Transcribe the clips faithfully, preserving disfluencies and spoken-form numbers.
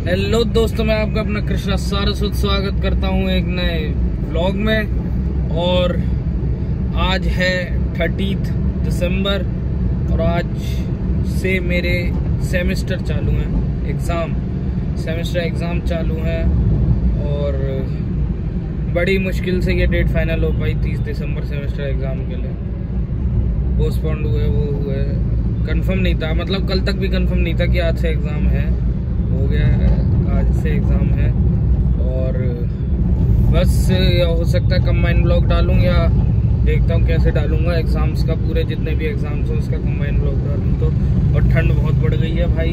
Hello दोस्तों, मैं आपका अपना कृष्णा सारस्वत स्वागत करता हूं एक नए व्लॉग में। और आज है थर्टीथ दिसंबर और आज से मेरे सेमेस्टर चालू हैं, एग्ज़ाम सेमेस्टर एग्ज़ाम चालू हैं। और बड़ी मुश्किल से ये डेट फाइनल हो पाई तीस दिसंबर सेमेस्टर एग्ज़ाम के लिए। पोस्टपोन्ड हुए, वो हुए, कंफर्म नहीं था, मतलब कल तक भी कंफर्म नहीं था कि आज से एग्ज़ाम है। हो गया है, आज से एग्ज़ाम है। और बस हो सकता है कंबाइन ब्लॉग डालूँ या देखता हूँ कैसे डालूँगा एग्ज़ाम्स का, पूरे जितने भी एग्ज़ाम्स हैं उसका कंबाइन ब्लॉग डालूँ तो। और ठंड बहुत बढ़ गई है भाई,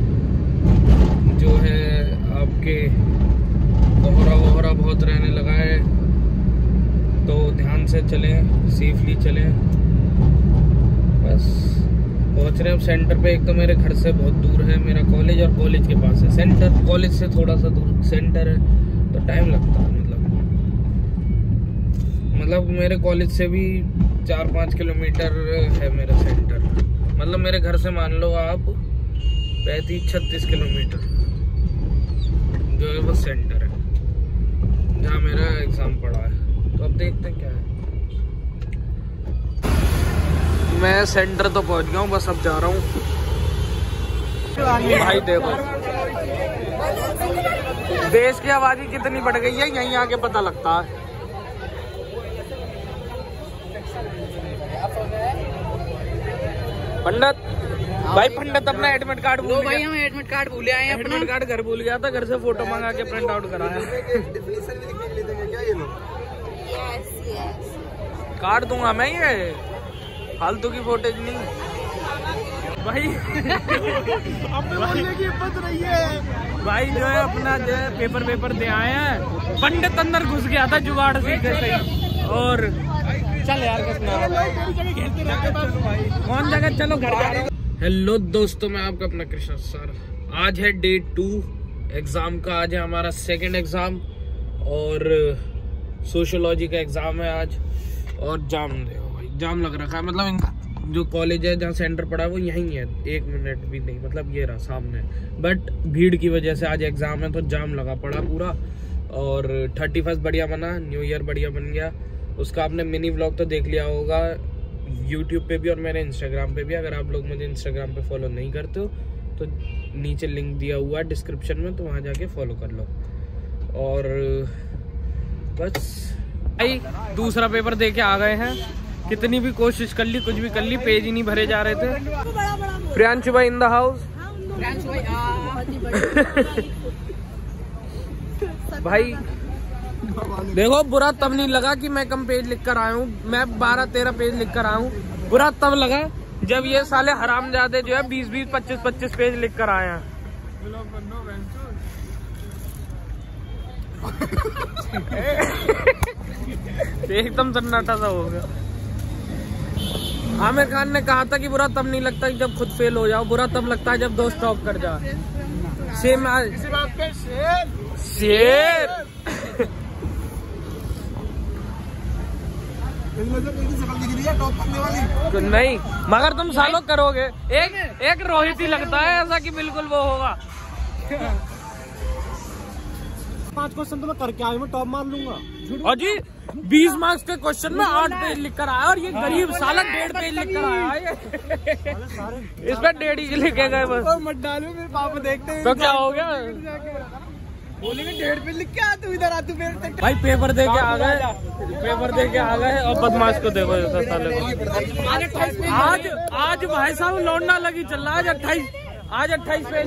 जो है आपके कोहरा वोहरा बहुत रहने लगा है, तो ध्यान से चलें, सेफली चलें। बस पहुंच रहे हैं अब सेंटर पे। एक तो मेरे घर से बहुत दूर है मेरा कॉलेज, और कॉलेज के पास है सेंटर, कॉलेज से थोड़ा सा दूर सेंटर है, तो टाइम लगता है। मतलब मतलब मेरे कॉलेज से भी चार पाँच किलोमीटर है मेरा सेंटर। मतलब मेरे घर से मान लो आप पैंतीस छत्तीस किलोमीटर जो है वो सेंटर है जहाँ मेरा एग्ज़ाम पड़ा है। तो अब देखते हैं क्या है। मैं सेंटर तो पहुंच गया हूँ, बस अब जा रहा हूँ। भाई देखो देश की आबादी कितनी बढ़ गई है, यहीं आके पता लगता है। पंडित भाई, पंडित अपना एडमिट कार्ड भूल गया। भाई हम एडमिट कार्ड भूले आए हैं, एडमिट कार्ड घर भूल गया था, घर से फोटो मंगा के प्रिंट आउट कराया। कार्ड दूंगा मैं, ये फालतू की फोटेज नहीं भाई। बोलने की हिम्मत नहीं है भाई। जो है अपना जो है पेपर पेपर दे आए हैं। पंडित अंदर घुस गया था जुगाड़ सीखे सही। और चल यार कौन जगह, चलो घर जा। हेलो दोस्तों, मैं आपका अपना कृष्णा सर। आज है डे टू एग्जाम का। आज है हमारा सेकंड एग्जाम और सोशियोलॉजी का एग्जाम है आज। और जाम देखो भाई, जाम लग रखा है। मतलब जो कॉलेज है जहाँ सेंटर पड़ा है वो यहीं है, एक मिनट भी नहीं, मतलब ये रहा सामने। बट भीड़ की वजह से आज एग्जाम है तो जाम लगा पड़ा पूरा। और थर्टी फर्स्ट बढ़िया बना, न्यू ईयर बढ़िया बन गया। उसका आपने मिनी व्लॉग तो देख लिया होगा यूट्यूब पे भी और मेरे इंस्टाग्राम पे भी। अगर आप लोग मुझे इंस्टाग्राम पे फॉलो नहीं करते हो तो नीचे लिंक दिया हुआ है डिस्क्रिप्शन में, तो वहाँ जाके फॉलो कर लो। और बस भाई दूसरा पेपर दे के आ गए हैं। कितनी भी कोशिश कर ली, कुछ भी कर ली, पेज ही नहीं भरे जा रहे थे। प्रियांशु भाई इन द हाउस। भाई देखो, बुरा तब नहीं लगा कि मैं कम पेज लिख कर आया हूँ। मैं बारह तेरह पेज लिख कर आया हूँ। बुरा तब लगा जब ये साले हरामजादे जो है बीस बीस पच्चीस पच्चीस पेज लिख कर आए हैं। एकदम सन्नाटा सा हो गया। आमिर खान ने कहा था कि बुरा तब नहीं लगता जब खुद फेल हो जाओ, बुरा तब लगता है जब दोस्त टॉप कर जाए। सेम शेर नहीं, मगर तुम सालों करोगे। एक एक रोहित ही लगता है ऐसा कि बिल्कुल वो होगा। पांच क्वेश्चन तो मैं करके आया, मैं टॉप मार लूंगा। और जी बीस मार्क्स के क्वेश्चन में आठ पेज लिख कर आया, और ये गरीब साला डेढ़ पेज लिख कर आया है। इस पर डेढ़ ही लिखे गए बस। मत डालो, मेरे पापा देखते हैं तो क्या हो गया, बोलेंगे डेढ़ पेज लिख के आ, तू इधर आ, तू मेरे भाई पेपर दे के आ गए, पेपर दे के आ गए। और बदमाश को देखो साले को। आज आज भाई साहब लौंडा लगी चल रहा है। आज अट्ठाईस आज अट्ठाईस पेज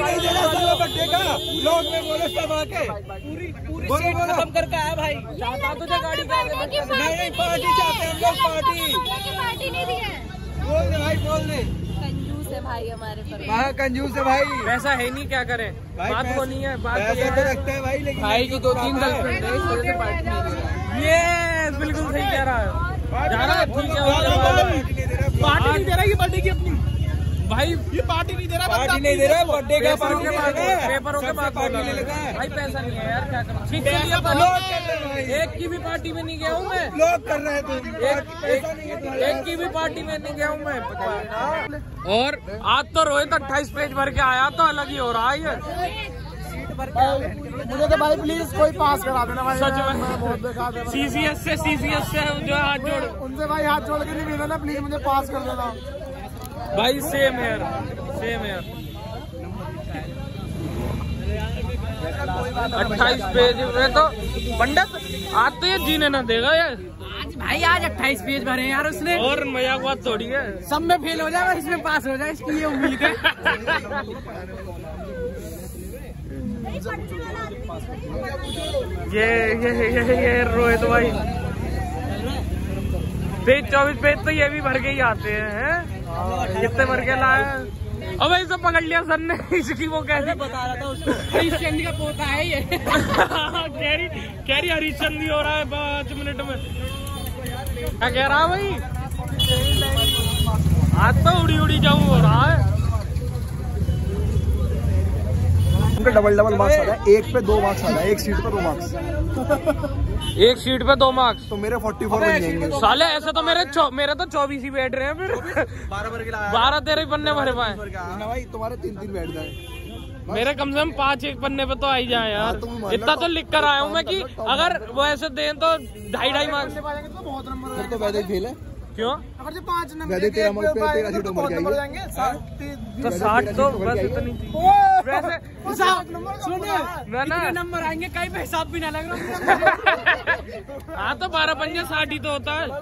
खत्म करके आया भाई। चाहता तुझे गाड़ी का नहीं, पार्टी चाहते हैं हम लोग, पार्टी पार्टी नहीं दी है। बोल दे भाई, बोल दे। कंजूस है भाई हमारे पर, कहाँ कंजूस है भाई, पैसा है नहीं, क्या करें। बात को नहीं है, बात ये रखता है भाई, लेकिन भाई की दो तीन गर्लफ्रेंड है, इस वजह से पार्टी नहीं। ये बिल्कुल सही कह रहा है, जा रहा है ठीक है। पार्टी नहीं दे रहा, ये बर्थडे की अपनी भाई, ये पार्टी नहीं दे रहा, पार्टी नहीं दे रहा, बर्थडे का पार्टी पेपरों के बाद पार्टी ले लगा है भाई। पैसा नहीं है यार, क्या करूं। ठीक है, एक की भी पार्टी में नहीं गया हूँ मैं। लोग कर रहे हैं तुम, एक की भी पार्टी में नहीं गया हूँ मैं। और आज तो रोहित अट्ठाईस पेज भर के आया तो अलग ही हो रहा है। मुझे तो भाई प्लीज कोई पास करा देना भाई। सच में सीसीएस से सीसीएस से जो हाथ जोड़ उनसे भाई हाथ जोड़ के नहीं मिला ना, प्लीज मुझे पास कर देना भाई। सेम यार, सेम यार। अट्ठाईस पेज में तो पंडित आज तो ये जीने ना देगा यार। आज भाई आज अट्ठाईस पेज भरे यार उसने, और मजाक बात थोड़ी है। सब में फेल हो जाएगा, इसमें पास हो जाए, इसकी ये उम्मीद है। ये ये ये ये रोहित भाई पेज चौबीस पेज तो ये भी भर के ही आते हैं। कितने भर के लाए? अब ऐसा पकड़ लिया सर ने, इसकी वो कैसे बता रहा था उसको, हरिश्चंद्र का पोता है ये। कैरी कैरी हरिश्चंद्र हो रहा है पाँच मिनट में। क्या कह रहा है भाई? आज तो उड़ी उड़ी जाऊं हो रहा है। उनका डबल डबल मार्क्स आ रहा है, एक पे दो मार्क्स आ रहा है, एक सीट पे दो मार्क्स। एक सीट पे दो मार्क्स तो मेरे फोर्टी फोर बन जाएंगे साले। ऐसे तो मेरे मेरे तो चौबीस ही बैठ रहे हैं फिर। बारह तेरह पन्ने भरे पाए भाई, तुम्हारे तीन तीन बैठ गए। मेरे कम से कम पाँच एक पन्ने पे तो आ ही जाए यार। इतना तो लिख कर आया हूँ मैं कि अगर वो ऐसे दें तो ढाई ढाई मार्क्स। बहुत नंबर तो वैसे ही फेल है। क्यों? अगर जो पाँच नंबर तेरह नंबर पे तेरह सीटों मर जाएंगे। तो साठ तो बस इतनी थी वैसे। सुनिए ना नंबर आएंगे, कहीं पे हिसाब भी ना लग रहा। हाँ तो बारह पंजे साठ ही तो होता है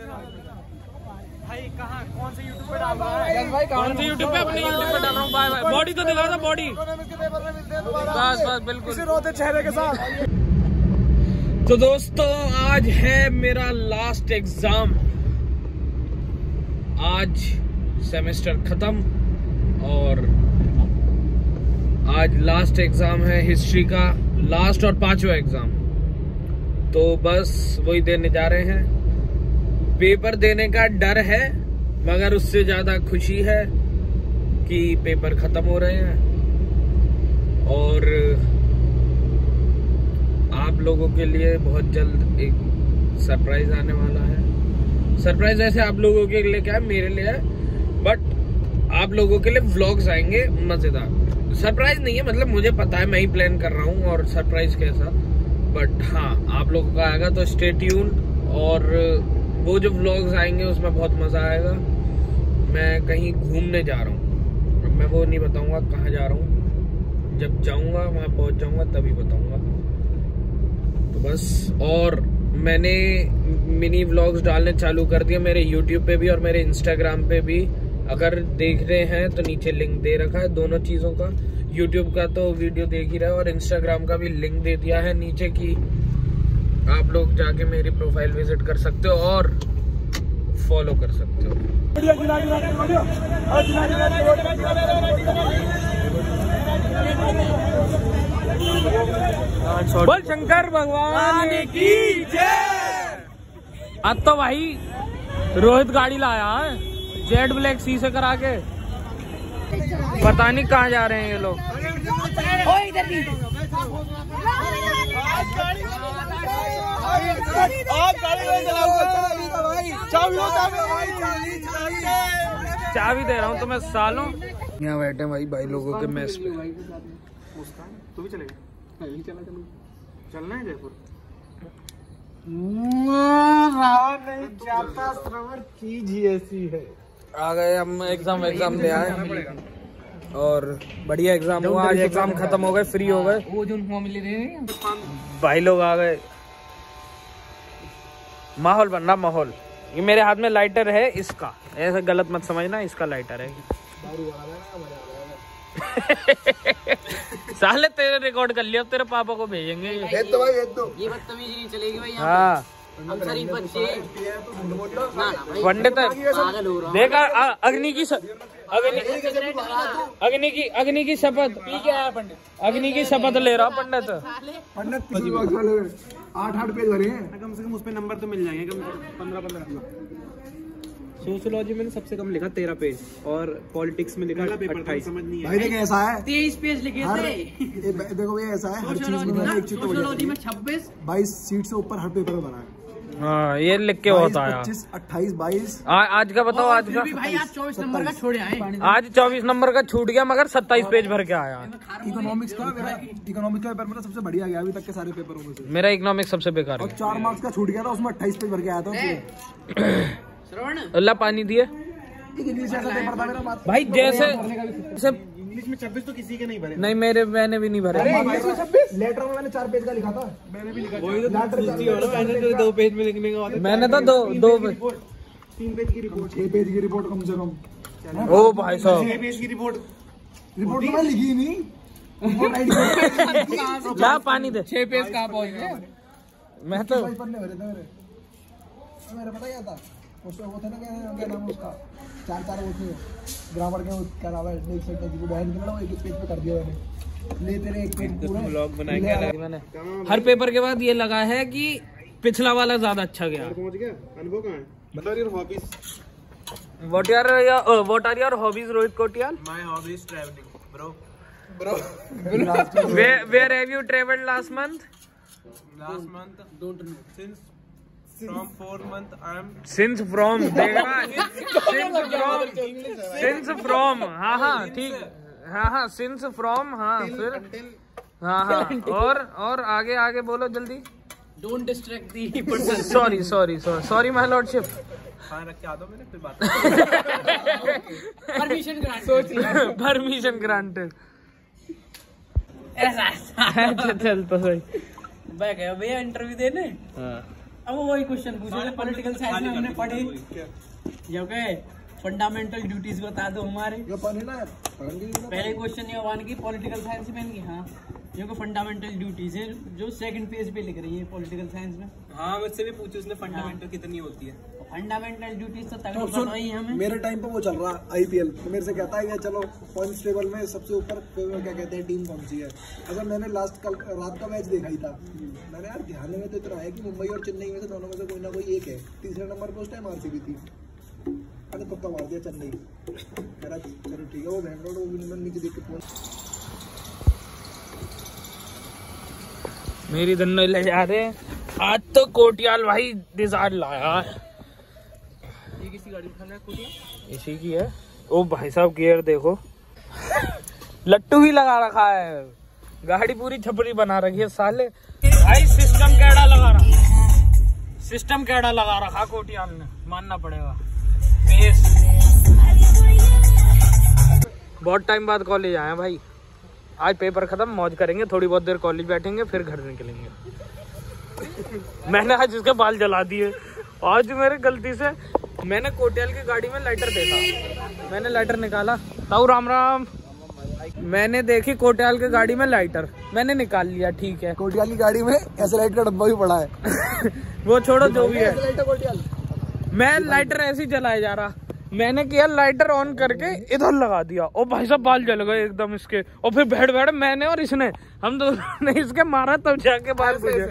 भाई। कहाँ कौन से यूट्यूब पे डाल रहा है? कौन से यूट्यूब पे? अपने यूट्यूब पे डाल रहा हूँ। Bye bye. बॉडी तो दिखा था, बॉडी बस बस बिल्कुल रोते चेहरे के साथ। तो दोस्तों आज है मेरा लास्ट एग्जाम। आज सेमेस्टर खत्म और आज लास्ट एग्जाम है हिस्ट्री का, लास्ट और पांचवा एग्जाम। तो बस वही देने जा रहे हैं। पेपर देने का डर है मगर उससे ज्यादा खुशी है कि पेपर खत्म हो रहे हैं और आप लोगों के लिए बहुत जल्द एक सरप्राइज आने वाला है। सरप्राइज ऐसे आप लोगों के लिए क्या है, मेरे लिए है, बट आप लोगों के लिए व्लॉग्स आएंगे मजेदार। सरप्राइज नहीं है, मतलब मुझे पता है, मैं ही प्लान कर रहा हूँ और सरप्राइज कैसा, बट हाँ आप लोगों का आएगा तो स्टे ट्यून। और वो जो व्लॉग्स आएंगे उसमें बहुत मजा आएगा। मैं कहीं घूमने जा रहा हूँ, मैं वो नहीं बताऊंगा कहाँ जा रहा हूँ, जब जाऊंगा वहां पहुंच जाऊंगा तभी बताऊंगा। तो बस, और मैंने मिनी व्लॉग्स डालने चालू कर दिए मेरे यूट्यूब पे भी और मेरे इंस्टाग्राम पे भी। अगर देख रहे हैं तो नीचे लिंक दे रखा है दोनों चीजों का। यूट्यूब का तो वीडियो देख ही रहे हैं और इंस्टाग्राम का भी लिंक दे दिया है नीचे की आप लोग जाके मेरी प्रोफाइल विजिट कर सकते हो और फॉलो कर सकते हो। बोल शंकर भगवान की जय। अब तो भाई रोहित गाड़ी लाया है जेड ब्लैक सी से करा के। पता नहीं कहाँ जा रहे हैं ये लोग। चाबी दे रहा हूँ तुम्हें सालों। यहाँ बैठे भाई भाई लोगों के मेस पे। तू भी चलेगा? चलना है जयपुर? नहीं जाता, श्रवण चीज ही ऐसी है। आ गए हम एग्जाम एग्जाम दे आए और बढ़िया एग्जाम हुआ। आज एग्जाम खत्म हो गए, फ्री हो गए। वो जो फॉर्म ले रहे हैं भाई लोग आ गए। माहौल बन रहा माहौल। ये मेरे हाथ में लाइटर है, इसका ऐसा गलत मत समझना, इसका लाइटर है। साले तेरे रिकॉर्ड कर लिया, अब तेरे पापा को भेजेंगे। ये तो भाई ये तो ये बदतमीजी नहीं चलेगी भाई। हाँ हम शरीफ बच्चे पंडित पागल हो रहा। देखा अग्नि की अग्नि अग्नि की अग्नि की शपथ पी के आया पंडित, अग्नि की शपथ ले रहा पंडित। पंडित आठ आठ पेज भरे हैं, कम से कम उस पे नंबर तो मिल जाएंगे, कम से कम पंद्रह पंद्रह। सोशियोलॉजी में सबसे कम लिखा तेरह पेज और पॉलिटिक्स में लिखा अट्ठाईस। भाई देख ऐसा है, तेईस पेज लिखे थे। देखो ये ऐसा है, हर चीज में मैंने एक चीज तो सोशियोलॉजी में छब्बीस, बाईस सीट से ऊपर हर पेपर बना है। हाँ ये लिख के होता है। पच्चीस अट्ठाईस बाईस आज का बताओ आज का। भाई आज चौबीस नंबर का छोड़े आए। आज चौबीस नंबर का छूट गया मगर सत्ताईस पेज भर के आया। इकोनॉमिक्स का मेरा इकोनॉमिक्स का पेपर मेरा सबसे बढ़िया गया अभी तक के सारे पेपरों में से। मेरा इकोनॉमिक्स सबसे बेकार और चार मार्क्स का छूट गया था उसमें अट्ठाईस पेज भर के आया था। अल्लाह पानी दिए इंग्लिश ऐसा पेपर था मेरा बात भाई। जैसे इंग्लिश में छब्बीस तो किसी के नहीं भरे। नहीं मेरे मैंने भी नहीं भरे। लेटर में मैंने चार पेज का लिखा था। मैंने भी लिखा मैंने तो दो पेज में लिखने का। मैंने तो दो दो तीन पेज की रिपोर्ट छह पेज की रिपोर्ट कम से कम। ओ भाई साहब छह पेज की रिपोर्ट रिपोर्ट तो मैं लिखी ही नहीं। रिपोर्ट राइट ला पानी दे। छह पेज कहाँ पहुँच गए? मैं तो पन्ने भरे थे मेरे। मेरा पता क्या था उसमें वो था ना क्या क्या नाम उसका चार चार वो थे ग्रामर के क्या नाम है एक सेट की बहन के ना एक पेज पे कर दिया मैंने। ले तेरे एक पेज पूरा ब्लॉग बनाएंगे मैंने हर पेपर के बाद ये लगा है कि पिछला वाला ज्यादा अच्छा गया। पहुंच गया अनुभव कहाँ है बता रही hobbies. What are your what are your hobbies, Rohit Kotial? My hobby is traveling, bro. bro Where where have you traveled last month? Last month, don't know. Since from four month, I am. Since from देखा since from since from हाँ हाँ ठीक हाँ हाँ since from हाँ फिर हाँ हाँ और और आगे आगे बोलो जल्दी। Don't distract the person. Sorry sorry sorry sorry my lordship. हाँ रख के आ दो मेरे फिर बात। Permission grant. Permission granted. ऐसा चल तो सही। मैं गया भैया इंटरव्यू देने। अब वो वही क्वेश्चन पूछे पॉलिटिकल साइंस में हमने पढ़े जो के फंडामेंटल ड्यूटीज बता दो हमारे। ये पढ़े ना यार पहले क्वेश्चन ये वन की पॉलिटिकल साइंस में की हाँ ये को फंडामेंटल ड्यूटीज है जो सेकंड पेज पे लिख रही है पॉलिटिकल साइंस में। हाँ मुझसे भी पूछो उसने फंडामेंटल कितनी होती है। फंडामेंटल ड्यूटीज तो तक तो सुन, हमें मेरे टाइम पे वो चल रहा आईपीएल तो मेरे से कहता है कि चलो पॉइंट्स टेबल में सबसे ऊपर क्या कहते हैं टीम कौन सी है। अगर मैंने लास्ट कल रात का मैच देखा ही था मैंने यार ध्यान में तो इतना है कि मुंबई और चेन्नई में से दोनों में से कोई ना कोई एक है। तीसरे नंबर पे उस टाइम आरसीबी थी। अरे तुक्का मार दिया चेन्नई। मेरा चलो ठीक है वो बैंगलोर वो भी नीचे देख के पहुंच। मेरी धन्नो ले जा रहे हैं आज तो कोटियाल भाई डिजायर लाया है। ये किसी गाड़ी उठाना है कोटियाल? इसी की है। ओ भाई साहब गियर देखो लट्टू भी लगा रखा है। गाड़ी पूरी छपरी बना रखी है साले। भाई सिस्टम कैडा लगा रहा सिस्टम कैडा लगा रखा कोटियाल ने मानना पड़ेगा। पेस बहुत टाइम बाद कॉलेज आए भाई। आज पेपर खत्म मौज करेंगे थोड़ी बहुत देर कॉलेज बैठेंगे फिर घर निकलेंगे। मैंने आज इसके बाल जला दिए। आज मेरे गलती से मैंने कोटियाल की गाड़ी में लाइटर देखा। मैंने लाइटर निकाला ताऊ राम राम। मैंने देखी कोटियाल की गाड़ी में लाइटर मैंने निकाल लिया। ठीक है कोटियाल की गाड़ी में ऐसे लाइट का डब्बा भी पड़ा है। वो छोड़ो जो भी है। कोटियाल मैं लाइटर ऐसे ही जलाया जा रहा। मैंने किया लाइटर ऑन करके इधर लगा दिया और भाई साहब बाल जल गए एकदम इसके। और फिर बैठ बैठ मैंने और इसने हम दोनों ने इसके मारा तब जाके बाल बुझे।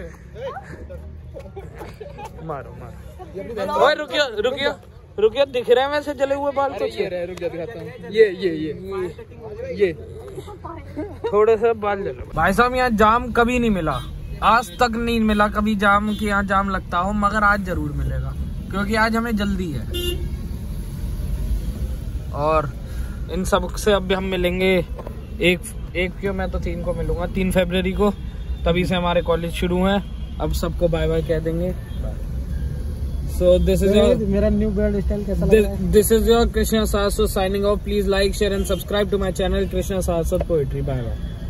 मारो मारो ओए रुकियो रुकियो रुकियो दिख रहे हैं वैसे जले हुए बाल तो ये रहे रुक जा दिखाता हूँ। ये ये ये ये थोड़े से बाल जले। भाई साहब यहाँ जाम कभी नहीं मिला आज तक नहीं मिला कभी जाम कि यहाँ जाम लगता हो मगर आज जरूर मिलेगा क्योंकि आज हमें जल्दी है। और इन सब से अब हम मिलेंगे एक एक क्यों मैं तो तीन को मिलूंगा तीन फरवरी को तभी से हमारे कॉलेज शुरू हैं। अब सबको बाय बाय कह देंगे। सो दिस इज योर मेरा न्यू बेल्ट स्टाइल कैसा लग रहा है? This is your Krishna Saraswat signing off. Please like share and subscribe to my channel Krishna Saraswat poetry. Bye bye.